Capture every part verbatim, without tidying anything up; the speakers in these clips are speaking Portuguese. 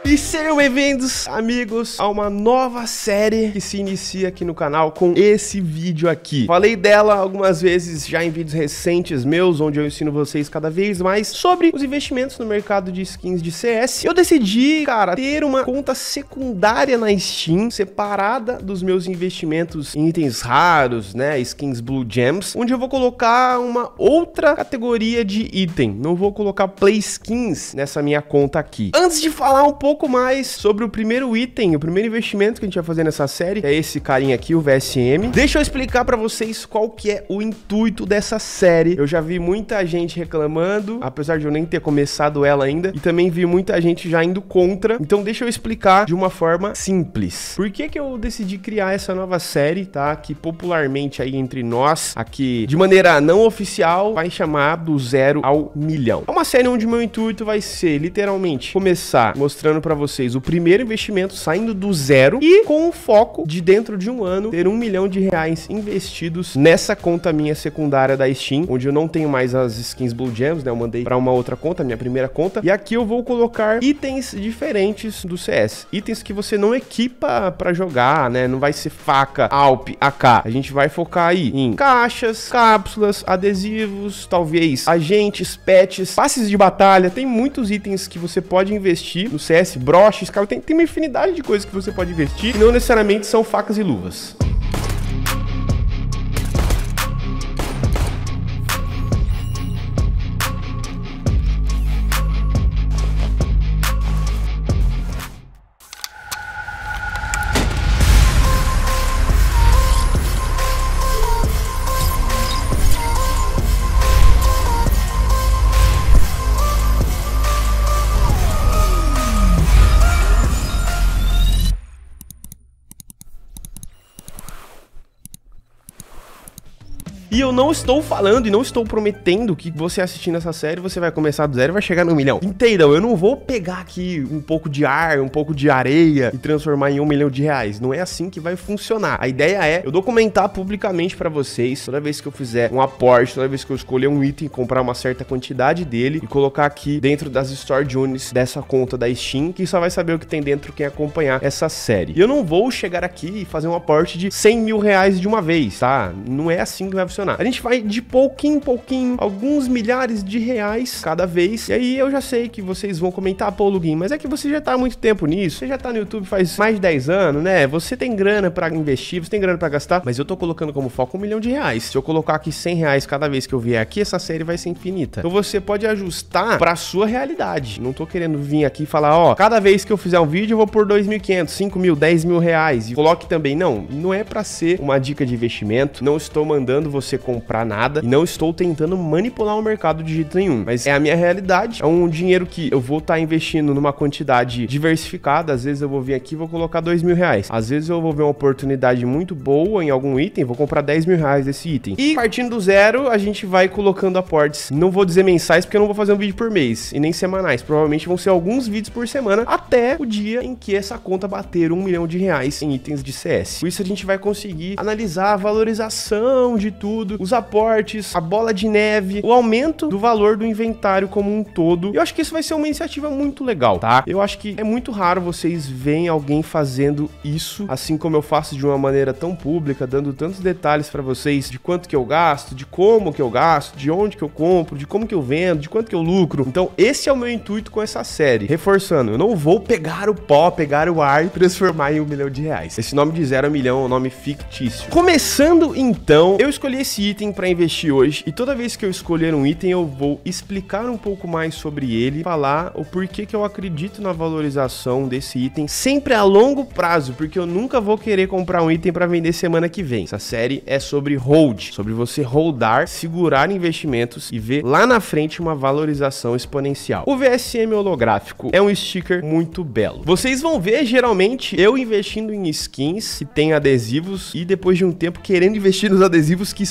E sejam bem-vindos, amigos, a uma nova série que se inicia aqui no canal com esse vídeo aqui. Falei dela algumas vezes já em vídeos recentes meus, onde eu ensino vocês cada vez mais sobre os investimentos no mercado de skins de C S. Eu decidi, cara, ter uma conta secundária na Steam, separada dos meus investimentos em itens raros, né, skins Blue Gems, onde eu vou colocar uma outra categoria de item. Não vou colocar Play Skins nessa minha conta aqui. Antes de falar um pouco pouco mais sobre o primeiro item, o primeiro investimento que a gente vai fazer nessa série, é esse carinha aqui, o V S M. Deixa eu explicar pra vocês qual que é o intuito dessa série. Eu já vi muita gente reclamando, apesar de eu nem ter começado ela ainda, e também vi muita gente já indo contra. Então deixa eu explicar de uma forma simples. Por que que eu decidi criar essa nova série, tá? Que popularmente aí entre nós, aqui de maneira não oficial, vai chamar do zero ao milhão. É uma série onde o meu intuito vai ser literalmente começar mostrando para vocês o primeiro investimento saindo do zero e com o foco de dentro de um ano ter um milhão de reais investidos nessa conta minha secundária da Steam, onde eu não tenho mais as skins Blue Gems, né? Eu mandei para uma outra conta, minha primeira conta, e aqui eu vou colocar itens diferentes do C S, itens que você não equipa para jogar, né? Não vai ser faca, Alp, A K. A gente vai focar aí em caixas, cápsulas, adesivos, talvez agentes, pets, passes de batalha. Tem muitos itens que você pode investir no C S, broches, cara, tem, tem uma infinidade de coisas que você pode investir e não necessariamente são facas e luvas. E eu não estou falando e não estou prometendo que você assistindo essa série, você vai começar do zero e vai chegar no milhão. Entendam, eu não vou pegar aqui um pouco de ar, um pouco de areia e transformar em um milhão de reais. Não é assim que vai funcionar. A ideia é eu documentar publicamente pra vocês, toda vez que eu fizer um aporte, toda vez que eu escolher um item, comprar uma certa quantidade dele e colocar aqui dentro das Store Units dessa conta da Steam, que só vai saber o que tem dentro quem acompanhar essa série. E eu não vou chegar aqui e fazer um aporte de cem mil reais de uma vez, tá? Não é assim que vai funcionar. A gente vai de pouquinho em pouquinho, alguns milhares de reais cada vez. E aí eu já sei que vocês vão comentar, pô, Luguinho, mas é que você já tá há muito tempo nisso, você já tá no YouTube faz mais de dez anos, né? Você tem grana pra investir, você tem grana pra gastar, mas eu tô colocando como foco um milhão de reais. Se eu colocar aqui cem reais cada vez que eu vier aqui, essa série vai ser infinita. Então você pode ajustar pra sua realidade. Não tô querendo vir aqui e falar, ó, cada vez que eu fizer um vídeo eu vou por dois mil e quinhentos, cinco mil, dez mil reais. E coloque também, não, não é pra ser uma dica de investimento, não estou mandando você comprar nada e não estou tentando manipular o mercado de jeito nenhum, mas é a minha realidade, é um dinheiro que eu vou estar tá investindo numa quantidade diversificada. Às vezes eu vou vir aqui e vou colocar dois mil reais, às vezes eu vou ver uma oportunidade muito boa em algum item, vou comprar dez mil reais desse item, e partindo do zero a gente vai colocando aportes, não vou dizer mensais porque eu não vou fazer um vídeo por mês e nem semanais, provavelmente vão ser alguns vídeos por semana até o dia em que essa conta bater um milhão de reais em itens de C S. Com isso a gente vai conseguir analisar a valorização de tudo, os aportes, a bola de neve, o aumento do valor do inventário como um todo. Eu acho que isso vai ser uma iniciativa muito legal, tá? Eu acho que é muito raro vocês verem alguém fazendo isso, assim como eu faço de uma maneira tão pública, dando tantos detalhes pra vocês de quanto que eu gasto, de como que eu gasto, de onde que eu compro, de como que eu vendo, de quanto que eu lucro. Então esse é o meu intuito com essa série. Reforçando, eu não vou pegar o pó, pegar o ar e transformar em um milhão de reais. Esse nome de zero a milhão é um nome fictício. Começando então, eu escolhi esse item para investir hoje e toda vez que eu escolher um item eu vou explicar um pouco mais sobre ele, falar o porquê que eu acredito na valorização desse item sempre a longo prazo, porque eu nunca vou querer comprar um item para vender semana que vem. Essa série é sobre hold, sobre você holdar, segurar investimentos e ver lá na frente uma valorização exponencial. O V S M holográfico é um sticker muito belo. Vocês vão ver geralmente eu investindo em skins que tem adesivos e depois de um tempo querendo investir nos adesivos que estão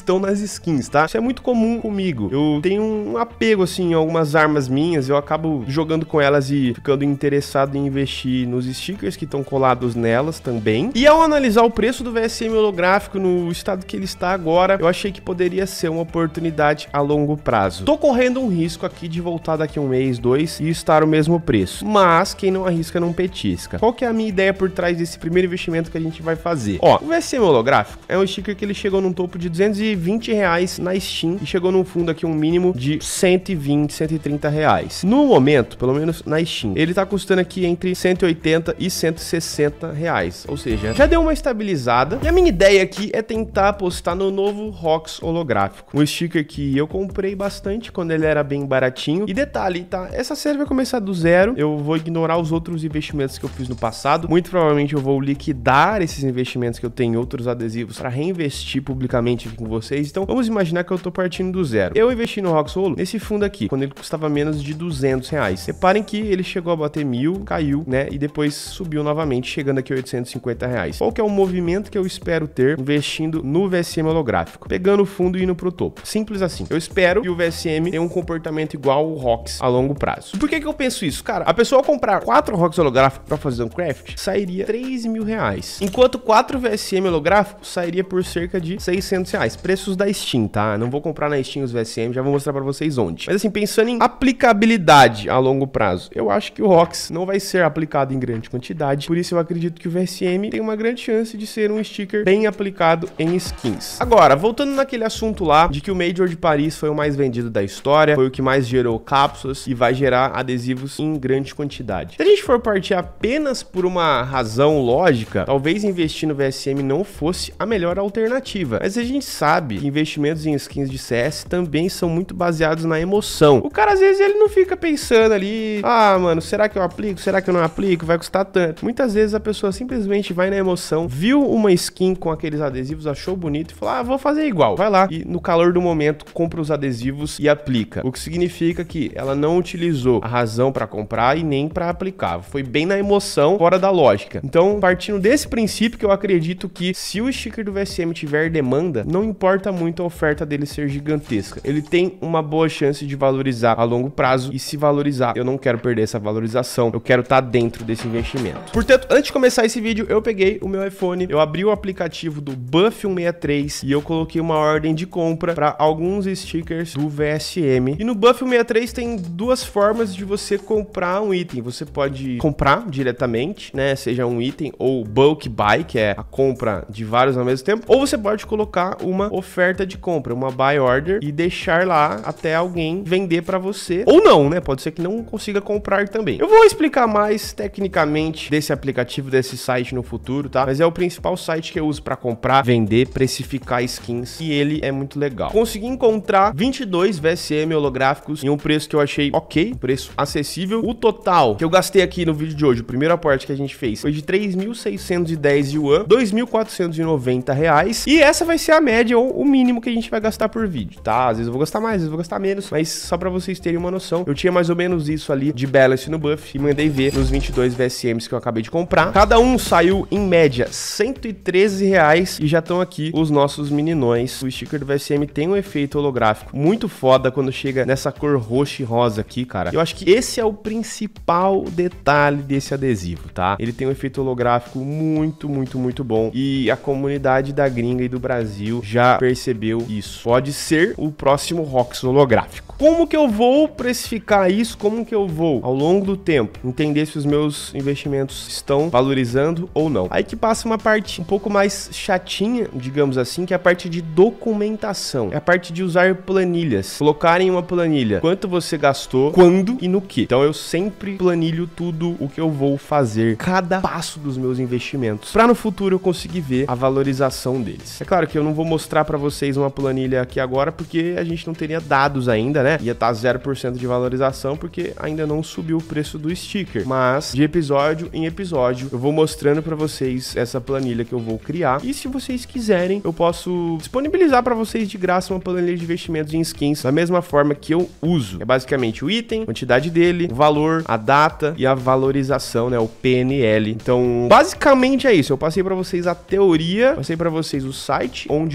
estão nas skins, tá? Isso é muito comum comigo. Eu tenho um apego, assim, em algumas armas minhas, eu acabo jogando com elas e ficando interessado em investir nos stickers que estão colados nelas também. E ao analisar o preço do V S M holográfico no estado que ele está agora, eu achei que poderia ser uma oportunidade a longo prazo. Tô correndo um risco aqui de voltar daqui a um mês, dois e estar o mesmo preço. Mas quem não arrisca não petisca. Qual que é a minha ideia por trás desse primeiro investimento que a gente vai fazer? Ó, o V S M holográfico é um sticker que ele chegou num topo de duzentos e vinte reais na Steam e chegou num fundo aqui um mínimo de cento e vinte, cento e trinta reais. No momento, pelo menos na Steam, ele tá custando aqui entre cento e oitenta e cento e sessenta reais. Ou seja, já deu uma estabilizada. E a minha ideia aqui é tentar apostar no novo Rox holográfico. Um sticker que eu comprei bastante quando ele era bem baratinho. E detalhe, tá? Essa série vai começar do zero. Eu vou ignorar os outros investimentos que eu fiz no passado. Muito provavelmente eu vou liquidar esses investimentos que eu tenho em outros adesivos para reinvestir publicamente aqui com vocês. Então, vamos imaginar que eu tô partindo do zero. Eu investi no Rox Holo nesse fundo aqui, quando ele custava menos de duzentos reais. Reparem que ele chegou a bater mil, caiu, né? E depois subiu novamente, chegando aqui a oitocentos e cinquenta reais. Qual que é o movimento que eu espero ter investindo no V S M holográfico? Pegando o fundo e indo pro topo. Simples assim. Eu espero que o V S M tenha um comportamento igual ao Rox a longo prazo. E por que que eu penso isso? Cara, a pessoa comprar quatro Rox holográficos para fazer um craft sairia três mil reais. Enquanto quatro V S M holográficos sairia por cerca de seiscentos reais. Preços da Steam, tá? Não vou comprar na Steam os V S M, já vou mostrar pra vocês onde. Mas assim, pensando em aplicabilidade a longo prazo, eu acho que o Rox não vai ser aplicado em grande quantidade, por isso eu acredito que o V S M tem uma grande chance de ser um sticker bem aplicado em skins. Agora, voltando naquele assunto lá, de que o Major de Paris foi o mais vendido da história, foi o que mais gerou cápsulas e vai gerar adesivos em grande quantidade. Se a gente for partir apenas por uma razão lógica, talvez investir no V S M não fosse a melhor alternativa. Mas a gente sabe que investimentos em skins de C S também são muito baseados na emoção. O cara, às vezes, ele não fica pensando ali, ah, mano, será que eu aplico? Será que eu não aplico? Vai custar tanto. Muitas vezes a pessoa simplesmente vai na emoção, viu uma skin com aqueles adesivos, achou bonito e falou, ah, vou fazer igual. Vai lá e no calor do momento compra os adesivos e aplica. O que significa que ela não utilizou a razão para comprar e nem para aplicar. Foi bem na emoção, fora da lógica. Então, partindo desse princípio que eu acredito que se o sticker do V S M tiver demanda, não importa muito a oferta dele ser gigantesca. Ele tem uma boa chance de valorizar a longo prazo e se valorizar, eu não quero perder essa valorização, eu quero estar dentro desse investimento. Portanto, antes de começar esse vídeo, eu peguei o meu iPhone, eu abri o aplicativo do Buff cento e sessenta e três e eu coloquei uma ordem de compra para alguns stickers do V S M. E no Buff cento e sessenta e três tem duas formas de você comprar um item. Você pode comprar diretamente, né, seja um item ou bulk buy, que é a compra de vários ao mesmo tempo, ou você pode colocar uma oferta de compra, uma buy order e deixar lá até alguém vender para você, ou não, né? Pode ser que não consiga comprar também. Eu vou explicar mais tecnicamente desse aplicativo, desse site no futuro, tá? Mas é o principal site que eu uso para comprar, vender, precificar skins e ele é muito legal. Consegui encontrar vinte e dois V S M holográficos em um preço que eu achei ok, preço acessível. O total que eu gastei aqui no vídeo de hoje, o primeiro aporte que a gente fez, foi de três mil seiscentos e dez yuan, dois mil quatrocentos e noventa reais. E essa vai ser a média ou o mínimo que a gente vai gastar por vídeo, tá? Às vezes eu vou gastar mais, às vezes eu vou gastar menos, mas só pra vocês terem uma noção, eu tinha mais ou menos isso ali de balance no Buff e mandei ver nos vinte e dois V S Ms que eu acabei de comprar. Cada um saiu em média cento e treze reais e já estão aqui os nossos meninões. O sticker do V S M tem um efeito holográfico muito foda quando chega nessa cor roxa e rosa aqui, cara. Eu acho que esse é o principal detalhe desse adesivo, tá? Ele tem um efeito holográfico muito, muito, muito bom e a comunidade da gringa e do Brasil já percebeu isso. Pode ser o próximo Rox holográfico. Como que eu vou precificar isso? Como que eu vou, ao longo do tempo, entender se os meus investimentos estão valorizando ou não? Aí que passa uma parte um pouco mais chatinha, digamos assim, que é a parte de documentação. É a parte de usar planilhas. Colocar em uma planilha quanto você gastou, quando e no que. Então eu sempre planilho tudo o que eu vou fazer, cada passo dos meus investimentos, para no futuro eu conseguir ver a valorização deles. É claro que eu não vou mostrar para vocês uma planilha aqui agora, porque a gente não teria dados ainda, né? Ia estar zero por cento de valorização, porque ainda não subiu o preço do sticker. Mas de episódio em episódio, eu vou mostrando para vocês essa planilha que eu vou criar. E se vocês quiserem, eu posso disponibilizar para vocês de graça uma planilha de investimentos em skins, da mesma forma que eu uso. É basicamente o item, quantidade dele, o valor, a data e a valorização, né? O P N L. Então, basicamente é isso. Eu passei para vocês a teoria, passei para vocês o site onde eu compro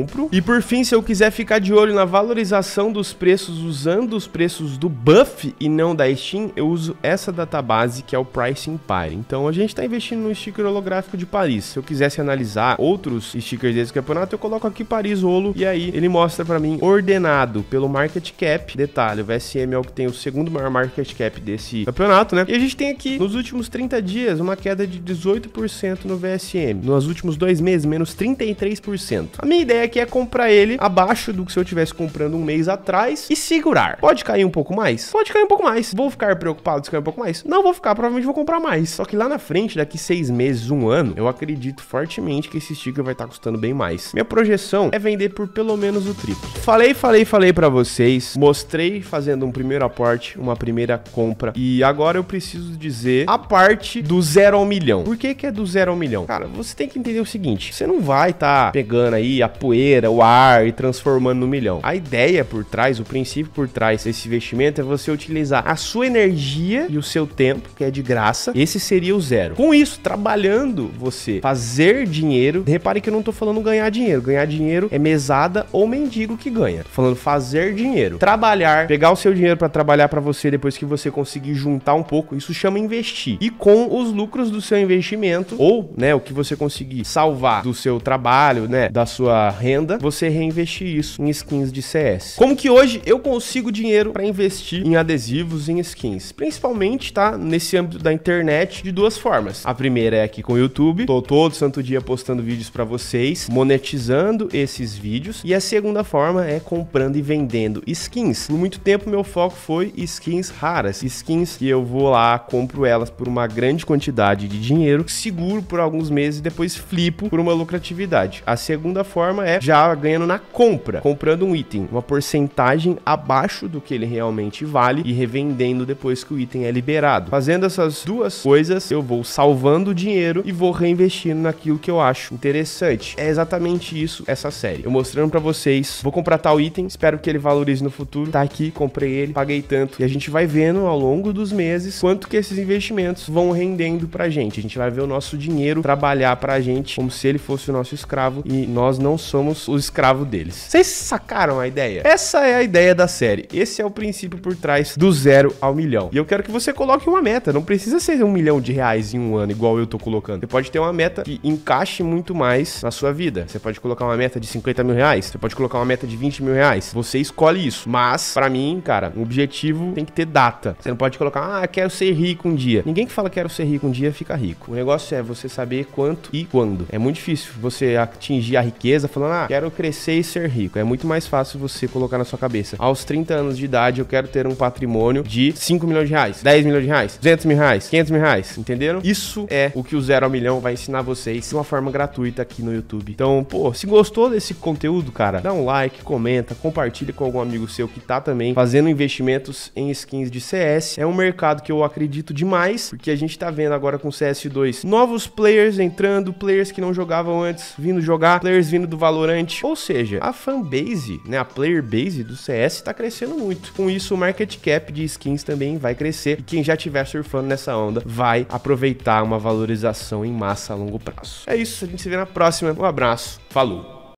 compro. E por fim, se eu quiser ficar de olho na valorização dos preços usando os preços do Buff e não da Steam, eu uso essa database que é o Price Empire. Então a gente tá investindo no sticker holográfico de Paris. Se eu quisesse analisar outros stickers desse campeonato, eu coloco aqui Paris Holo e aí ele mostra pra mim ordenado pelo market cap. Detalhe, o V S M é o que tem o segundo maior market cap desse campeonato, né? E a gente tem aqui, nos últimos trinta dias, uma queda de dezoito por cento no V S M. Nos últimos dois meses, menos trinta e três por cento. A minha ideia aqui é comprar ele abaixo do que se eu tivesse comprando um mês atrás e segurar. Pode cair um pouco mais? Pode cair um pouco mais. Vou ficar preocupado se cair um pouco mais? Não vou ficar, provavelmente vou comprar mais. Só que lá na frente, daqui seis meses, um ano, eu acredito fortemente que esse sticker vai estar custando bem mais. Minha projeção é vender por pelo menos o triplo. Falei, falei, falei pra vocês, mostrei fazendo um primeiro aporte, uma primeira compra, e agora eu preciso dizer a parte do zero ao milhão. Por que que é do zero ao milhão? Cara, você tem que entender o seguinte, você não vai estar tá pegando aí a poeira, o ar e transformando no milhão. A ideia por trás, o princípio por trás desse investimento é você utilizar a sua energia e o seu tempo, que é de graça. Esse seria o zero. Com isso, trabalhando você fazer dinheiro, repare que eu não tô falando ganhar dinheiro. Ganhar dinheiro é mesada ou mendigo que ganha. Tô falando fazer dinheiro. Trabalhar, pegar o seu dinheiro para trabalhar para você depois que você conseguir juntar um pouco, isso chama investir. E com os lucros do seu investimento, ou, né, o que você conseguir salvar do seu trabalho, né, da sua renda, você reinvestir isso em skins de C S. Como que hoje eu consigo dinheiro para investir em adesivos, em skins? Principalmente, tá, nesse âmbito da internet, de duas formas. A primeira é aqui com o YouTube. Tô todo santo dia postando vídeos para vocês, monetizando esses vídeos. E a segunda forma é comprando e vendendo skins. Por muito tempo, meu foco foi skins raras. Skins que eu vou lá, compro elas por uma grande quantidade de dinheiro, seguro por alguns meses e depois flipo por uma lucratividade. A segunda forma é já ganhando na compra, comprando um item, uma porcentagem abaixo do que ele realmente vale e revendendo depois que o item é liberado. Fazendo essas duas coisas, eu vou salvando dinheiro e vou reinvestindo naquilo que eu acho interessante. É exatamente isso essa série. Eu mostrando pra vocês, vou comprar tal item, espero que ele valorize no futuro. Tá aqui, comprei ele, paguei tanto. E a gente vai vendo ao longo dos meses quanto que esses investimentos vão rendendo pra gente. A gente vai ver o nosso dinheiro trabalhar pra gente como se ele fosse o nosso escravo e nós não somos o escravo deles. Vocês sacaram a ideia? Essa é a ideia da série. Esse é o princípio por trás do zero ao milhão. E eu quero que você coloque uma meta. Não precisa ser um milhão de reais em um ano, igual eu tô colocando. Você pode ter uma meta que encaixe muito mais na sua vida. Você pode colocar uma meta de cinquenta mil reais. Você pode colocar uma meta de vinte mil reais. Você escolhe isso. Mas, pra mim, cara, o objetivo tem que ter data. Você não pode colocar, ah, quero ser rico um dia. Ninguém que fala quero ser rico um dia fica rico. O negócio é você saber quanto e quando. É muito difícil você atingir a riqueza falando, ah, quero crescer e ser rico. É muito mais fácil você colocar na sua cabeça. Aos trinta anos de idade, eu quero ter um patrimônio de cinco milhões de reais, dez milhões de reais, duzentos mil reais, quinhentos mil reais. Entenderam? Isso é o que o zero ao milhão vai ensinar vocês de uma forma gratuita aqui no YouTube. Então, pô, se gostou desse conteúdo, cara, dá um like, comenta, compartilha com algum amigo seu que tá também fazendo investimentos em skins de C S. É um mercado que eu acredito demais, porque a gente tá vendo agora com C S dois novos players entrando, players que não jogavam antes vindo jogar, players vindo do Valorant. Ou seja, a fanbase, né, a player base do C S tá crescendo muito. Com isso, o market cap de skins também vai crescer e quem já estiver surfando nessa onda vai aproveitar uma valorização em massa a longo prazo. É isso, a gente se vê na próxima. Um abraço, falou!